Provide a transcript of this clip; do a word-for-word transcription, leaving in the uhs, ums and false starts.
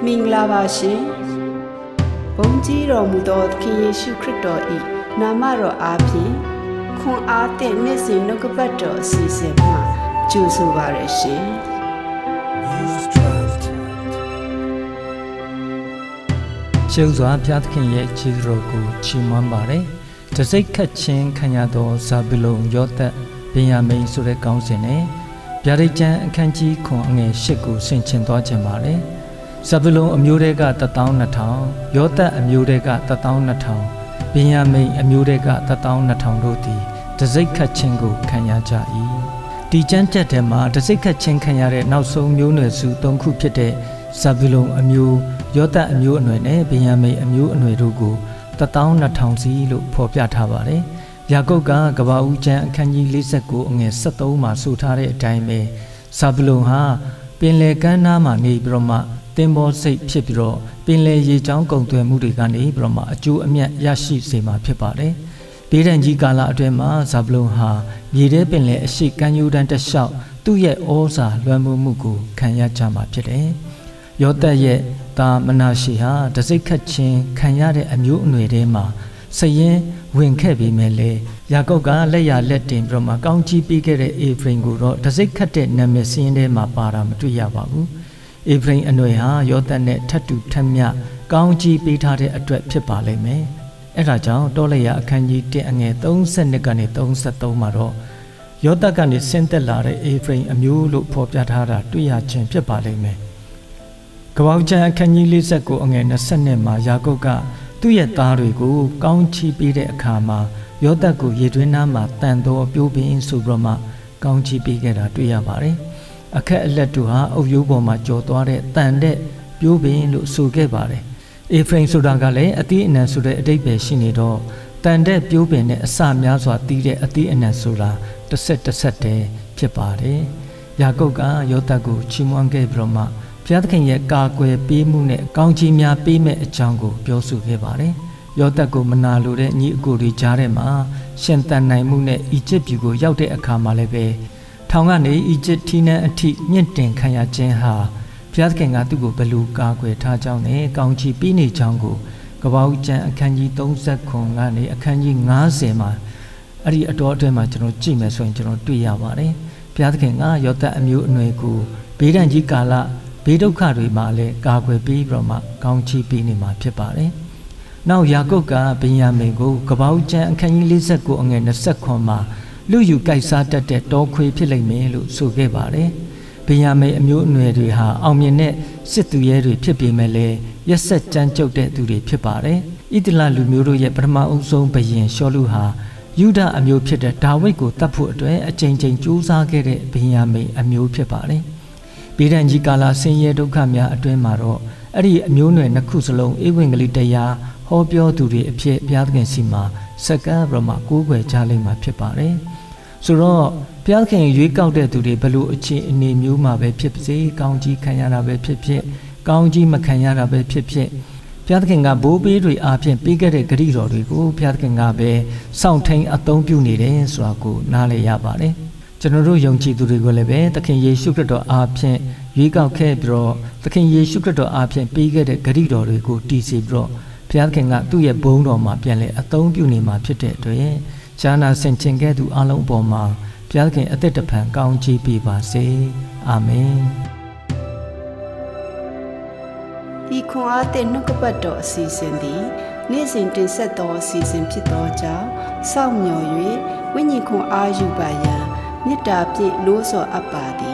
မင်္ဂလာပါရှင်ဘုန်းကြီးတော်မူသောသခင်ယေရှုခရစ်တော်၏နာမတော်အားဖြင့်ခွန်အားသည့်နေ့စဉ်နှုတ်ကပတ်တော်အစီအစဉ်မှာကြိုဆိုပါရရှင်ရှေးစွာဘုရားသခင်ရဲ့ခြေတော်ကိုချီးမွမ်းပါတယ်တစိတ်ခတ်ချင်းခံရသောဇာဗုလုန်ယောသပ်ဗင်ယာမိန်ဆိုတဲ့ကောင်းစဉ်နဲ့ဗျာဒိတ်ကျမ်းအခန်းကြီးခွန်အငယ်၈ကိုဆင်ခြင်သွားခြင်းပါတယ်ဇာဗုလုန်အမျိုးတွေကတသောင်းနှစ်ထောင်ယောသပ်အမျိုးတွေကတသောင်းနှစ်ထောင်ဗင်ယာမိန်အမျိုးတွေကတသောင်းနှစ်ထောင်တို့သည်တစိတ်ခတ်ချင်းကိုခံရကြ၏ဒီကျမ်းချက်ထဲမှာတစိတ်ခတ်ချင်းခံရတဲ့နောက်ဆုံးမျိုးနွယ်စု၃ခုဖြစ်တဲ့ဇာဗုလုန်အမျိုးယောသပ်အမျိုးအနွယ်နဲ့ဗင်ယာမိန်အမျိုးအနွယ်တို့ကိုတသောင်းနှစ်ထောင်စီလို့ဖော်ပြထားပါတယ်ယာကုပ်ကကဗာဦးကျမ်းအခန်းကြီး၄၉အငယ်၁၃မှာဆိုထားတဲ့အတိုင်းပဲဇာဗုလုန်ဟာပင်လယ်ကမ်းနားမှာနေပြီးတော့မှတင်ဘောစိတ်ဖြစ်ပြီးတော့ပင်လယ်ရေကြောင်းကုန်သွယ်မှုတွေကနေပြီးတော့မှအကျိုးအမြတ်ရရှိစေမှာဖြစ်ပါတယ်ဒေသန်ကြီးကာလအတွင်းမှာဇာဗုလုန်ဟာမြေထဲပင်လယ်အရှိကမ်းရိုးတန်းတစ်လျှောက်သူ့ရဲ့ဩဇာလွှမ်းမိုးမှုကိုခံရကြမှာဖြစ်တယ်ယောသပ်ရဲ့သားမနာရှေဟာတစိတ်ခတ်ချင်းခံရတဲ့အမျိုးအနွယ်ထဲမှာစရင်ဝင်ခဲ့ပြီးမဲ့လေယာကုပ်ကလက်ရလက်တင်ပြီးတော့မှကောင်းကြီးပေးခဲ့တဲ့အေဖရိမ်ကိုတော့တစိတ်ခတ်တဲ့နာမည်စင်းထဲမှာပါတာမတွေ့ရပါဘူးအေဖရိမ်အနွယ်ဟာယောသပ်နဲ့ထပ်တူထပ်မြကောင်းကြီးပေးထားတဲ့အတွက်ဖြစ်ပါလိမ့်မယ်အဲ့ဒါကြောင့်တောလျာအခန်းကြီး၁အငယ်၃၂ကနေ၃၃မှာတော့ယောသပ်ကနေဆင်းသက်လာတဲ့အေဖရိမ်အမျိုးလို့ဖော်ပြထားတာတွေ့ရခြင်းဖြစ်ပါလိမ့်မယ်ကပောက်ကျမ်းအခန်းကြီး၄၉အငယ်၂၂မှာယာကုပ်ကသူ့ရဲ့သားတွေကိုကောင်းချီးပေးတဲ့အခါမှာယောသပ်ကိုရေတွင်းနားမှာတန်တော်ပြိုးပင်ဆိုပြီးတော့မှကောင်းချီးပေးခဲ့တာတွေ့ရပါတယ်အခက်အလက်တို့ဟာအုပ်ရိုးပေါ်မှာကြော်သွားတဲ့တန်တဲ့ပြိုးပင်လို့ဆိုခဲ့ပါတယ်အေဖရိမ်ဆိုတာကလည်းအသီးအနှံဆိုတဲ့အဓိပ္ပာယ်ရှိနေတော့တန်တဲ့ပြိုးပင်နဲ့အစများစွာတီးတဲ့အသီးအနှံဆိုတာတစ်ဆက်တစ်ဆက်တည်းဖြစ်ပါတယ်ယာကုပ်ကယောသပ်ကိုချီးမွမ်းခဲ့ပြီးတော့မှဘုရားသခင်ရဲ့ကာကွယ်ပေးမှုနဲ့ကောင်းချီးများပေးမဲ့အကြောင်းကိုပြောဆိုခဲ့ပါတယ်။ယောသပ်ကိုမနာလိုတဲ့ညီအကိုတွေကြားထဲမှာရှင်သန်နိုင်မှုနဲ့အီဂျစ်ပြည်ကိုရောက်တဲ့အခါမှာလည်းပဲထောင်ကနေအီဂျစ်ထီးနှံအထိမြင့်တင်ခံရခြင်းဟာဘုရားသခင်ကသူ့ကိုဘယ်လိုကာကွယ်ထားကြောင်းနဲ့ကောင်းချီးပေးနေကြောင်းကိုကပောက်ကျမ်းအခန်းကြီး၃၀ကနေအခန်းကြီး၅၀မှာအဲ့ဒီအတော်အတွင်းမှာကျွန်တော်ကြည့်မယ်ဆိုရင်ကျွန်တော်တွေ့ရပါတယ်။ဘုရားသခင်ကယောသပ်အမျိုးအနွယ်ကိုဘေးဒဏ်ကြီးကာလဘေးဒုက္ခတွေမှာလည်းကာကွယ်ပြီးပြီးတော့မှကောင်းချီးပေးနေမှာဖြစ်ပါတယ်။နောက်ယာကုပ်ကဗင်ယာမိန်ကိုကပောက်ကျမ်းအခန်းကြီး၄၉အငယ်၂၉မှာလူယူကိုက်စားတတ်တဲ့တောခွေဖြစ်လိမ့်မယ်လို့ဆိုခဲ့ပါတယ်။ဗင်ယာမိန်အမျိုးအနွယ်တွေဟာအောင်မြင်တဲ့စစ်သူရဲတွေဖြစ်ပေမဲ့လည်းရက်ဆက်ကြမ်းကြုတ်တဲ့သူတွေဖြစ်ပါတယ်။ဣသလလူမျိုးတို့ရဲ့ပထမအုပ်ဆုံးဘုရင်ရှောလုဟာယူဒအမျိုးဖြစ်တဲ့ဒါဝိဒ်ကိုတတ်ဖို့အတွက်အကြိမ်ကြိမ်ကြိုးစားခဲ့တဲ့ဗင်ယာမိန်အမျိုးဖြစ်ပါတယ်။ဗေဒန်ကြီးကာလဆင်းရဲဒုက္ခများအတွင်းမှာတော့အဲ့ဒီအမျိုးနွယ်နှစ်ခုစလုံးဧဝံဂေလိတရားဟောပြောသူတွေအဖြစ်ဘုရားသခင်စီမှာစက္ကန့်ဘရမကိုးကွယ်ကြလိမ့်မှာဖြစ်ပါတယ်။ဆိုတော့ဘုရားသခင်ရွေးကောက်တဲ့သူတွေဘလို့အခြေအနေမျိုးမှာပဲဖြစ်စေကောင်းကြီးခံရတာပဲဖြစ်ဖြစ်ကောင်းကြီးမခံရတာပဲဖြစ်ဖြစ်ဘုရားသခင်ကဘိုးဘေးတွေအားဖြင့်ပေးခဲ့တဲ့ဂရုတော်တွေကိုဘုရားသခင်ကပဲစောင့်ထိန်အသုံးပြုနေတယ်ဆိုတာကိုနားလည်ရပါတယ်။ကျွန်တော်တို့ယုံကြည်သူတွေကိုလည်းပဲသခင်ယေရှုခရစ်တော်အားဖြင့်ရွေးကောက်ခဲ့ပြီးတော့သခင်ယေရှုခရစ်တော်အားဖြင့်ပေးခဲ့တဲ့ဂရုတော်တွေကိုတည်စေပြီးတော့ဘုရားသခင်ကသူ့ရဲ့ဘုန်းတော်မှာပြန်လဲအသုံးပြုနေမှာဖြစ်တဲ့အတွက်ရှားနာဆင်ခြင်ခဲ့သူအလုံးအပေါ်မှာဘုရားသခင်အသက်တဖန်ကောင်းချီးပေးပါစေအာမင်ဒီခွန်အားတဲ့နှုတ်ကပတ်တော်အစီအစဉ်သည်နေ့စဉ်တင်ဆက်သောအစီအစဉ်ဖြစ်သောကြောင့်စောင့်မျှော်၍ဝိညာဉ်ခွန်အားယူပါရန်မေတ္တာဖြင့်လို့ဆော်အပ်ပါသည်